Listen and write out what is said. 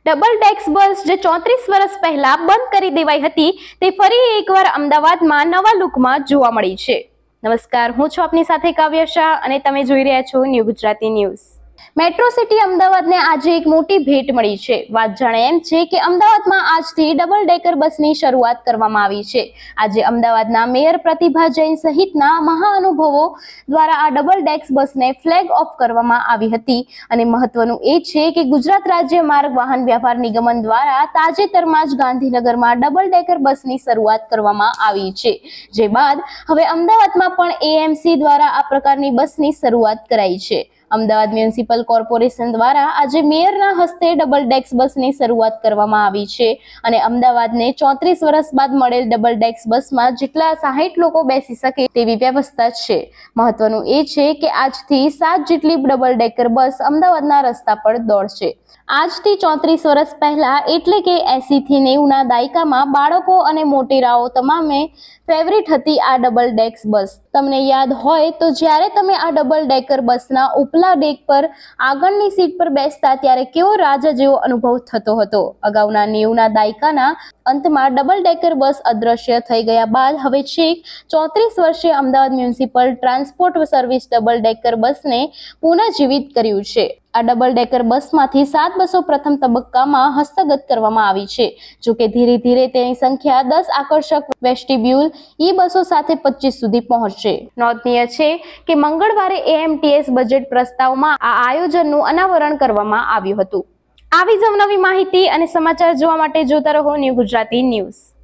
Double ડેક્સ બસ જે 34 વર્ષ પહેલા બંધ કરી દેવાઈ હતી તે ફરી એકવાર અમદાવાદમાં નવા લુકમાં જોવા મળી છે। નમસ્કાર, હું છું આપની સાથે કાવ્ય શાહ અને તમે જોઈ રહ્યા છો new Gujarati news. Metro city અમદાવાદને આજે એક મોટી ભેટ મળી છે। વાત જાણે એમ છે કે અમદાવાદમાં આજથી ડબલ ડેકર બસની શરૂઆત કરવામાં આવી છે। આજે અમદાવાદના મેયર પ્રતિભા જૈન સહિતના મહાનુભાવો દ્વારા આ ડબલ ડેક્સ બસને ફ્લેગ ઓફ કરવામાં આવી હતી અને મહત્વનું એ છે કે ગુજરાત રાજ્ય માર્ગ વાહન વ્યવહાર નિગમ દ્વારા તાજેતરમાં જ ગાંધીનગરમાં ડબલ ડેકર બસની શરૂઆત કરવામાં આવી છે, જે બાદ હવે અમદાવાદમાં પણ એએમસી દ્વારા આ પ્રકારની બસની શરૂઆત કરાઈ છે। અમદાવાદ મ્યુનિસિપલ કોર્પોરેશન દ્વારા આજે મેયરના હસ્તે ડબલ ડેક્સ બસની શરૂઆત કરવામાં આવી છે અને અમદાવાદને 34 વર્ષ બાદ મળેલ ડબલ ડેક્સ બસમાં જેટલા 60 લોકો બેસી શકે તેવી વ્યવસ્થા છે। મહત્વનું એ છે કે આજથી 7 જેટલી ડબલ ડેકર બસ અમદાવાદના રસ્તા પર દોડશે। આજથી 34 વર્ષ પહેલા એટલે કે 80 થી 90 ના દાયકામાં બાળકો અને મોટેરાઓ તમામે ફેવરિટ હતી આ ડબલ ડેક્સ બસ। તમને યાદ હોય તો જ્યારે તમે આ ડબલ ડેકર બસના ઉપલા ડેક પર આગળની સીટ પર બેસતા ત્યારે કેવો રાજા જેવો અનુભવ થતો હતો। અગાઉના 90 ના દાયકાના અંતમાં ડબલ ડેકર બસ અદ્રશ્ય થઈ ગયા બાદ હવે છેક 34 વર્ષે Ahmedabad municipal transport service double decker બસને પુનઃજીવિત કર્યું છે। આ ડબલ ડેકર બસમાંથી 7 બસો પ્રથમ તબક્કામાં હસ્તગત કરવામાં આવી છે, જોકે ધીરે ધીરે તેની સંખ્યા 10 આકર્ષક વેસ્ટિબ્યુલ ઈ બસો સાથે 25 સુધી પહોંચશે। નોંધનીય છે કે મંગળવારે એએમટીએસ બજેટ પ્રસ્તાવમાં આ આયોજનનું અનાવરણ કરવામાં આવ્યું હતું। આવી જ નવી માહિતી અને સમાચાર જોવા માટે જોતા રહો ન્યૂ ગુજરાતી ન્યૂઝ।